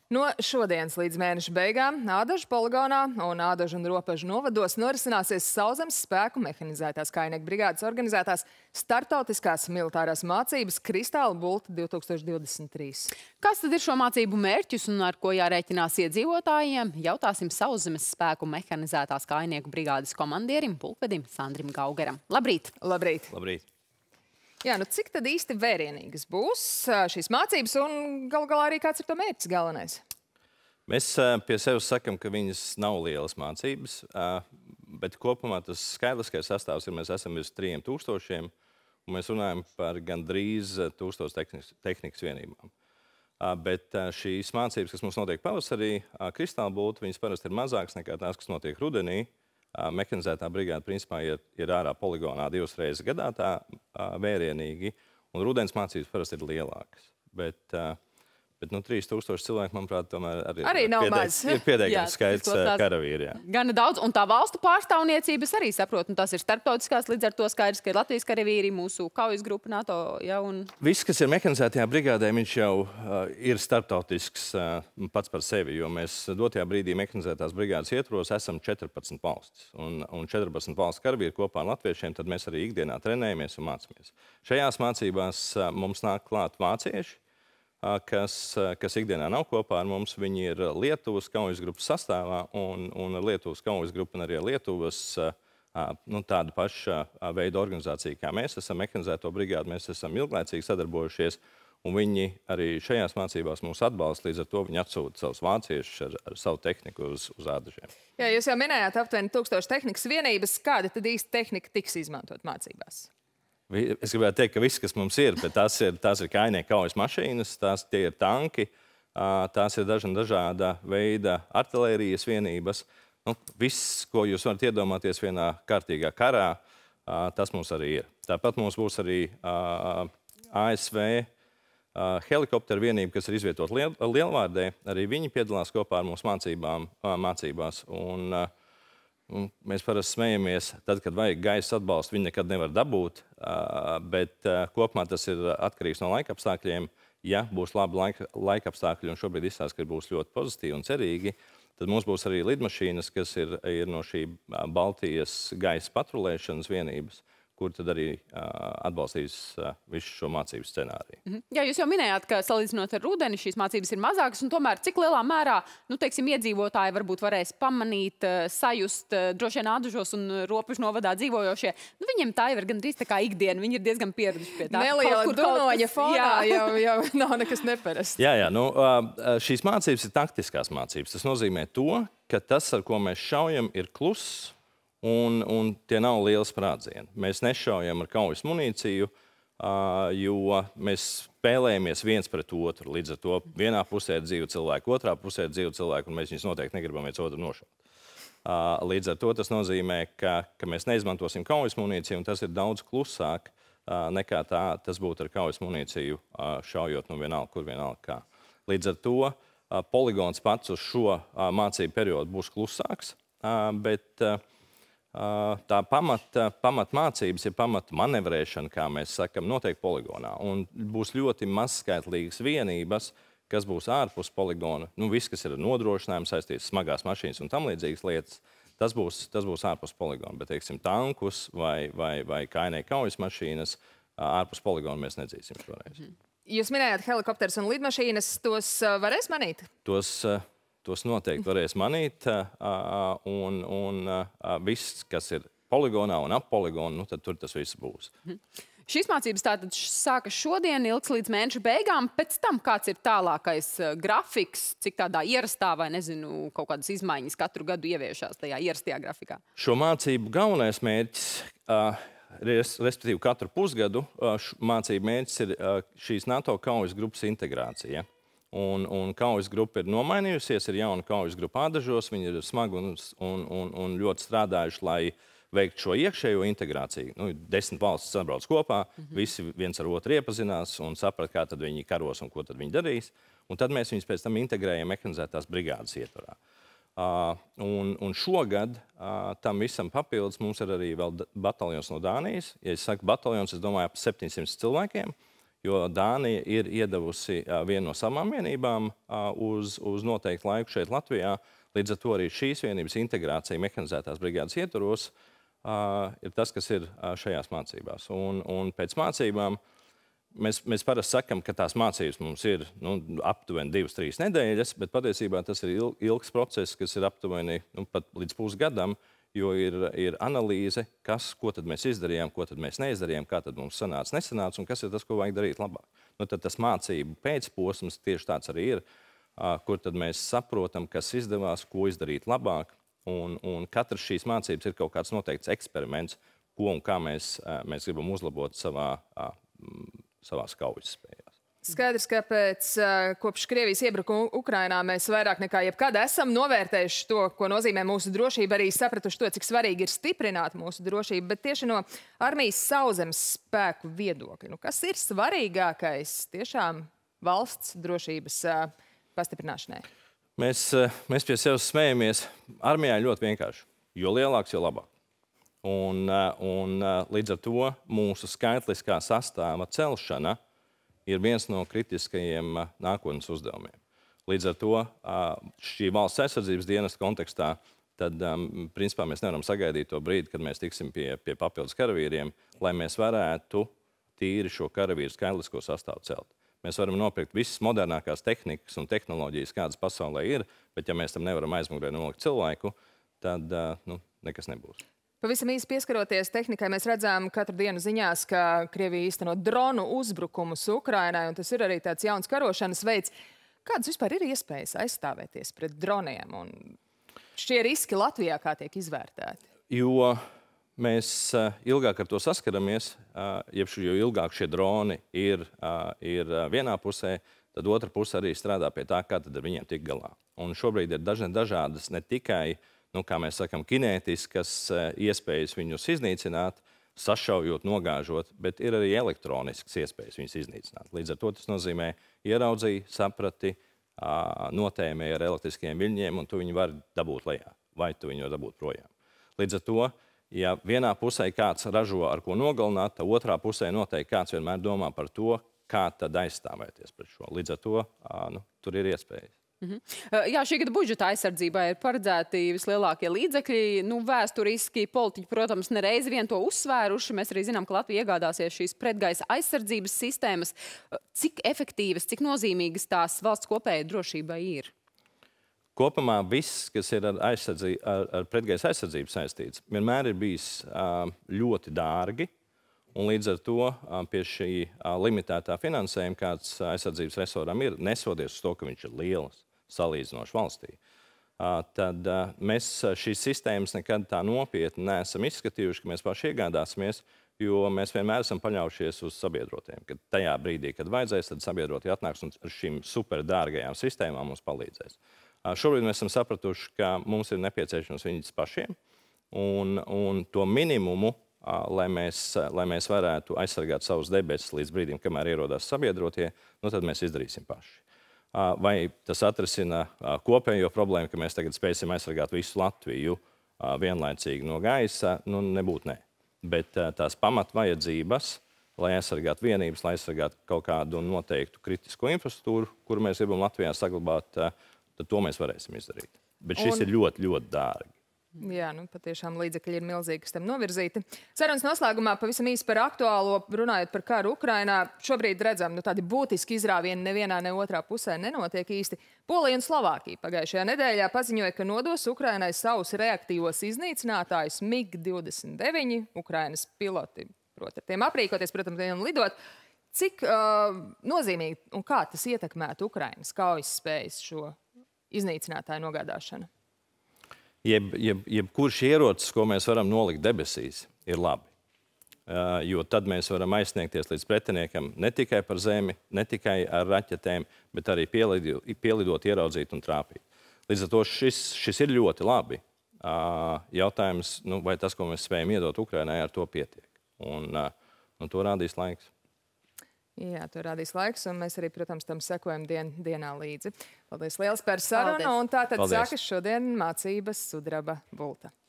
No šodienas līdz mēneša beigām Ādažu poligonā un Ādažu un Ropažu novados norisināsies Sauszemes spēku mehanizētās kājnieku brigādes organizētās startautiskās militārās mācības Kristāla bulta 2023. Kas tad ir šo mācību mērķus un ar ko jārēķinās iedzīvotājiem? Jautāsim Sauszemes spēku mehanizētās kājnieku brigādes komandierim, pulkvedim Sandrim Gaugaram. Labrīt! Labrīt! Labrīt! Jā, nu cik tad īsti vērienīgas būs šīs mācības un galu galā arī kāds ir to mērķis galvenais? Mēs pie sevis sakam, ka viņas nav lielas mācības, bet kopumā tas skaitliskais sastāvs ir, mēs esam virs 3000, un mēs runājam par gandrīz 1000 tehnikas vienībām. Bet šīs mācības, kas mums notiek pavasarī, Kristāla bulta, viņas parasti ir mazākas nekā tās, kas notiek rudenī. Mehanizētā brigāde principā ir ārā poligonā 2 reizes gadā tā vērienīgi, un rudens mācības parasti ir lielākas. Bet 3000 cilvēku, manuprāt, tomēr arī nav maz. Ir pietiekams skaits karavīri. Gana daudz, un tā valstu pārstāvniecības arī saprot, un tas ir starptautiskās, līdz ar to skaidrs, ka ir Latvijas karavīri, mūsu kaujas grupa NATO. Ja, un... Viss, kas ir mehanizētajā brigādē, viņš jau ir starptautisks pats par sevi, jo mēs dotajā brīdī mehanizētās brigādes ietvaros esam 14 valstis. Un 14 valsts karavīri kopā ar latviešiem, tad mēs arī ikdienā trenējamies un mācāmies. Šajās mācībās mums nāk klāt vācieši, kas ikdienā nav kopā ar mums. Viņi ir Lietuvas kaujas grupas sastāvā, un Lietuvas kaujas grupa un arī Lietuvas tāda paša veida organizācija, kā mēs esam, mehanizēto brigādi, mēs esam ilglaicīgi sadarbojušies, un viņi arī šajās mācībās mūs atbalsta, līdz ar to viņi atsūta savus vāciešus ar savu tehniku uz Ādažiem. Jā, jūs jau minējāt aptuveni 1000 tehnikas vienības. Kāda tad īsti tehnika tiks izmantot mācībās? Es gribētu teikt, ka viss, kas mums ir, bet tās ir kājnieku kaujas mašīnas, tie ir tanki, tās ir dažāda veida artilērijas vienības. Viss, ko jūs varat iedomāties vienā kārtīgā karā, tas mums arī ir. Tāpat mums būs arī ASV helikopteru vienība, kas ir izvietot Lielvārdē. Arī viņi piedalās kopā ar mūsu mācībās. Un mēs parasti smejamies, tad, kad vajag gaisa atbalstu, viņi nekad nevar dabūt, bet kopumā tas ir atkarīgs no laikapstākļiem. Ja būs labi laikapstākļi, un šobrīd izstāsta, ka būs ļoti pozitīvi un cerīgi, tad mums būs arī lidmašīnas, kas ir no šī Baltijas gaisa patrulēšanas vienības, kur tad arī atbalstīs visu šo mācību scenāriju. Jā, jūs jau minējāt, ka salīdzinot ar rudeni šīs mācības ir mazākas, un tomēr cik lielā mērā, teiksim, iedzīvotāji varbūt varēs pamanīt, sajust, droši vien Ādažos un Ropažu novadā dzīvojošie, viņiem tā jau ir gandrīz tā kā ikdiena, viņi ir diezgan pieraduši pie tā. Neliela dunoņa fonā jau nav nekas neparasts. Jā, šīs mācības ir taktiskās mācības. Tas nozīmē to, ka tas, ar ko mēs šaujam, ir kluss, un tie nav lieli sprādzieni. Mēs nešaujam ar kaujas munīciju, jo mēs spēlējamies viens pret otru. Līdz ar to vienā pusē ir dzīvi cilvēki, otrā pusē ir dzīvi cilvēki, un mēs viņus noteikti negribam viens otru nošaut. Līdz ar to tas nozīmē, ka mēs neizmantosim kaujas munīciju, un tas ir daudz klusāk nekā tas būtu ar kaujas munīciju šaujot vienalga, kur vienalga kā. Līdz ar to poligons pats uz šo mācību periodu būs klusāks, bet tā pamatmācības ir pamatmanevrēšana, kā mēs sakam, notiek poligonā. Un būs ļoti mazskaitlīgas vienības, kas būs ārpus poligona. Viss, kas ir ar nodrošinājumu saistīts, smagās mašīnas un tam līdzīgas lietas, tas būs ārpus poligona. Bet, teiksim, tankus vai kājnieku kaujas mašīnas ārpus poligona mēs nedzīsim šoreiz. Jūs minējāt helikopterus un lidmašīnas, tos varēs manīt? Tos noteikti varēs manīt, un viss, kas ir poligonā un ap poligonu, tad tur tas viss būs. Šīs mācības tātad sākas šodien, ilgs līdz mēneša beigām. Pēc tam kāds ir tālākais grafiks, cik tādā ierastā vai, nezinu, kaut kādas izmaiņas katru gadu ieviešās tajā ierastajā grafikā? Šo mācību galvenais mērķis, respektīvi katru pusgadu, mācību mērķis ir šīs NATO kaujas grupas integrācija. Un kaujas grupa ir nomainījusies, ir jauna kaujas grupa Ādažos, viņi ir smagi un ļoti strādājuši, lai veiktu šo iekšējo integrāciju. 10 valstis sabrauc kopā, visi viens ar otru iepazinās un saprat, kā tad viņi karos un ko tad viņi darīs. Un tad mēs viņus pēc tam integrējam mehanizētās brigādes ietvarā. Un šogad tam visam papildus mums ir arī vēl bataljons no Dānijas. Ja es saku bataljons, es domāju ap 700 cilvēkiem. jo Dānija ir iedevusi vienu no savām vienībām uz noteiktu laiku šeit Latvijā. Līdz ar to arī šīs vienības integrācija mehanizētās brigādes ietvaros ir tas, kas ir šajās mācībās. Un pēc mācībām mēs parasti sakam, ka tās mācības mums ir aptuveni 2-3 nedēļas, bet patiesībā tas ir ilgs process, kas ir aptuveni pat līdz pusgadam, jo ir analīze, ko tad mēs izdarījām, ko tad mēs neizdarījām, kā tad mums sanāca, nesanāca un kas ir tas, ko vajag darīt labāk. Tad tas mācību pēcposms tieši tāds arī ir, kur tad mēs saprotam, kas izdevās, ko izdarīt labāk, un katrs šīs mācības ir kaut kāds noteikts eksperiments, ko un kā mēs gribam uzlabot savās kaujas spējās. Skaidrs, ka kopš Krievijas iebrukuma Ukrainā mēs vairāk nekā jebkad esam novērtējuši to, ko nozīmē mūsu drošība, arī sapratuši to, cik svarīgi ir stiprināt mūsu drošību, bet tieši no armijas sauszemes spēku viedokļa. Kas ir svarīgākais tiešām valsts drošības pastiprināšanai? Mēs pie sevis smējamies. Armijā ir ļoti vienkārši. Jo lielāks, jo labāk. Un līdz ar to mūsu skaitliskā sastāva celšana ir viens no kritiskajiem nākotnes uzdevumiem. Līdz ar to šī valsts aizsardzības dienesta kontekstā, tad principā mēs nevaram sagaidīt to brīdi, kad mēs tiksim pie papildus karavīriem, lai mēs varētu tīri šo karavīru skaitlisko sastāvu celt. Mēs varam nopirkt visas modernākās tehnikas un tehnoloģijas, kādas pasaulē ir, bet ja mēs tam nevaram aizmugurē nolikt cilvēku, tad nekas nebūs. Pavisam īsi pieskaroties tehnikai, mēs redzam katru dienu ziņās, ka Krievija īsteno dronu uzbrukumus Ukrainai, un tas ir arī tāds jauns karošanas veids. Kādas vispār ir iespējas aizstāvēties pret droniem? Un šie riski Latvijā kā tiek izvērtēti? Jo mēs ilgāk ar to saskaramies, jo ilgāk šie droni ir vienā pusē, tad otra puse arī strādā pie tā, kā tad ar viņiem tik galā. Un šobrīd ir dažādas ne tikai, kā mēs sakam, kinētiskas iespējas viņus iznīcināt, sašaujot, nogāžot, bet ir arī elektroniskas iespējas viņus iznīcināt. Līdz ar to tas nozīmē ieraudzīja, saprati, notēmēja ar elektriskiem viļņiem, un tu viņu vari dabūt lejā, vai tu viņu var dabūt projām. Līdz ar to, ja vienā pusē kāds ražo ar ko nogalināt, tad otrā pusē noteikti kāds vienmēr domā par to, kā tad aizstāvēties pret šo. Līdz ar to tur ir iespējas. Jā, šī gada budžeta aizsardzībai ir paredzēti vislielākie līdzekļi. Vēsturiski politiķi, protams, nereiz vien to uzsvēruši. Mēs arī zinām, ka Latvija iegādāsies šīs pretgaisa aizsardzības sistēmas. Cik efektīvas, cik nozīmīgas tās valsts kopējai drošībai ir? Kopumā viss, kas ir ar pretgaisa aizsardzību saistīts, vienmēr ir bijis ļoti dārgi. Un līdz ar to pie šī limitētā finansējuma, kāds aizsardzības resoram ir, nesoties uz to, ka viņš ir liels, salīdzinoši valstī, tad mēs šīs sistēmas nekad tā nopietni neesam izskatījuši, ka mēs paši iegādāsimies, jo mēs vienmēr esam paļaujušies uz sabiedrotiem, ka tajā brīdī, kad vajadzēs, tad sabiedrotie atnāks un ar šīm superdārgajām sistēmām mums palīdzēs. Šobrīd mēs esam sapratuši, ka mums ir nepieciešams viņas pašiem, un to minimumu, lai mēs varētu aizsargāt savus debesis līdz brīdim, kamēr ierodās sabiedrotie, tad mēs izdarīsim paši. Vai tas atrisina kopējo problēmu, ka mēs tagad spēsim aizsargāt visu Latviju vienlaicīgi no gaisa? Nebūtu nē. Bet tās pamatvajadzības, lai aizsargātu vienības, lai aizsargātu kaut kādu noteiktu kritisko infrastruktūru, kuru mēs gribam Latvijā saglabāt, tad to mēs varēsim izdarīt. Bet šis ir ļoti, ļoti dārgi. Jā, patiešām līdzekļi ir milzīgi, kas tam novirzīti. Sarunas noslēgumā pavisam īsi par aktuālo, runājot par karu Ukrainā. Šobrīd redzam, tādi būtiski izrāvieni nevienā, ne otrā pusē nenotiek īsti. Polija un Slovākija pagājušajā nedēļā paziņoja, ka nodos Ukrainai savus reaktīvos iznīcinātājus MiG-29. Ukrainas piloti, proti, ar tiem aprīkoties, protams, viņam lidot. Cik nozīmīgi un kā tas ietekmētu Ukrainas kaujas spējas šo iznīcinātāju nogādāšanu? Jebkurš ierocis, ko mēs varam nolikt debesīs, ir labi. Jo tad mēs varam aizsniegties līdz pretiniekam ne tikai par zemi, ne tikai ar raķetēm, bet arī pielidot, ieraudzīt un trāpīt. Līdz ar to šis ir ļoti labi. Jautājums, vai tas, ko mēs spējam iedot Ukrainai, ar to pietiek. Un to rādīs laiks. Jā, to rādīs laiks, un mēs arī, protams, tam sekojam dienā līdzi. Paldies liels par sarunu, un tātad sākas šodien mācības sudraba bulta.